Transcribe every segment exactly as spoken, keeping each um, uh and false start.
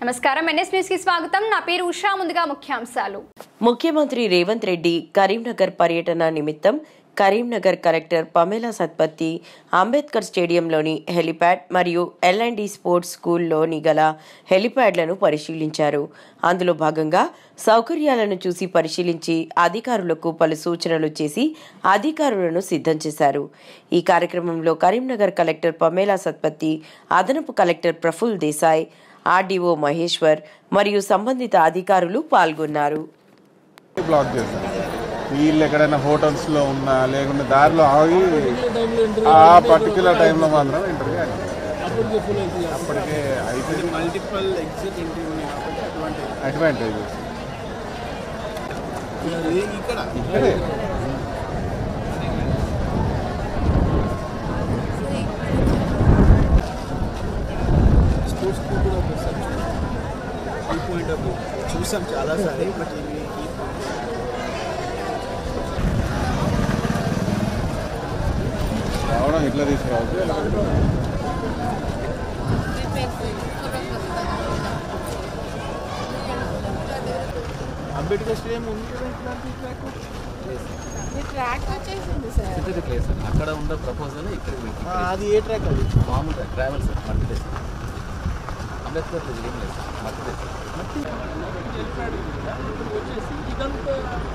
నమస్కారం NS news కి స్వాగతం నా పేరు ఉషా ముందుగా ముఖ్యాంశాలు ముఖ్యమంత్రి రేవంత్ రెడ్డి కరీంనగర్ పర్యటన నిమిత్తం కరీంనగర్ కలెక్టర్ పమేలా సత్పతి అంబేద్కర్ స్టేడియంలోని హెలిప్యాడ్ మరియు ఎల్ అండ్ డి స్పోర్ట్స్ స్కూల్లోని గల హెలిప్యాడ్లను పరిశీలించారు. అందులో భాగంగా సౌకర్యాలను చూసి పరిశీలించి అధికారులకు పలు సూచనలు చేసి అధికారులను సిద్ధం చేశారు. ఈ కార్యక్రమంలో కరీంనగర్ కలెక్టర్ పమేలా సత్పతి, అదనపు కలెక్టర్ ప్రఫుల్ దేశాయ్, ఆర్డీఓ మహేశ్వర్ మరియు సంబంధిత అధికారులు పాల్గొన్నారు. వీళ్ళు ఎక్కడైనా హోటల్స్లో ఉన్నా లేకుంటే దారిలో ఆగి ఆ పర్టికులర్ టైంలో మాత్రం ఇంటర్వ్యూ అప్పటికే అయితే మల్టిపుల్ ఎగ్జిట్ అడ్వాంటేజెస్ ఇక్కడే చూసాం చాలాసార్లు. బట్ రావడం ఇట్లా తీసుకురావచ్చు. అంబేద్కర్ స్టేడియం ఉంది కదా, ట్రాక్ వచ్చేసింది సార్. ప్లేస్ అక్కడ ఉన్న ప్రపోజల్ ఇక్కడ అది ఏ ట్రాక్? అది మామూలుగా ట్రావెల్ సార్, మట్టి ప్లేస్ అంబేద్కర్ ఏం లేదు సార్, మట్టి ప్లేస్ వచ్చేసి ఇదంతా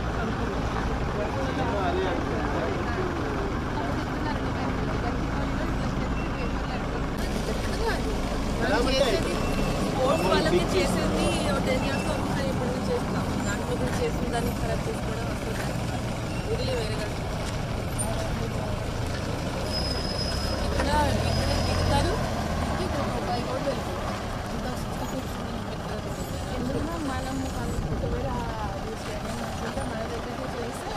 స్పోర్ట్స్ వాళ్ళకి చేసేది టెన్ ఇయర్స్ ఒకసారి ఇప్పుడు చేస్తాం. దాంట్లో కూడా చేసిన దాన్ని ఖరాబ్ చేసుకోవడం వస్తుంది. వదిలే వేరేగా ఇక్కడ ఇక్కడ దిగుతారు. ఎందుకంటే మనము ఒకవేళ మన దగ్గర చేస్తే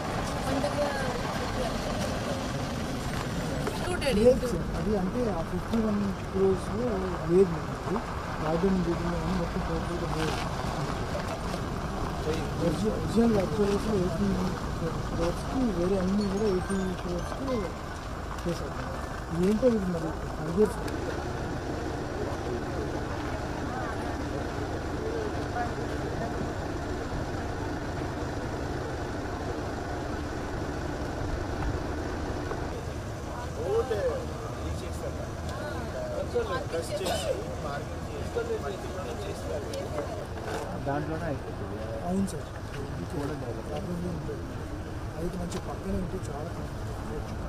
అది అంటే ఆ ఫిఫ్టీ వన్ క్రోర్స్ లేదు రాజధాని దిగుతుంది మొత్తం టోటల్గా లేదు. ఒరిజినల్ యాక్చువల్గా ఎయిటీ క్రోర్స్కి వేరే అన్నీ కూడా ఎయిటీ క్రోర్స్కి చేశారు. ఏంటో ఇది మరి అదే దాంట్లోనే అయిపోతుంది. అవును సార్, అయితే మంచి పక్కనే ఉంటే చాలా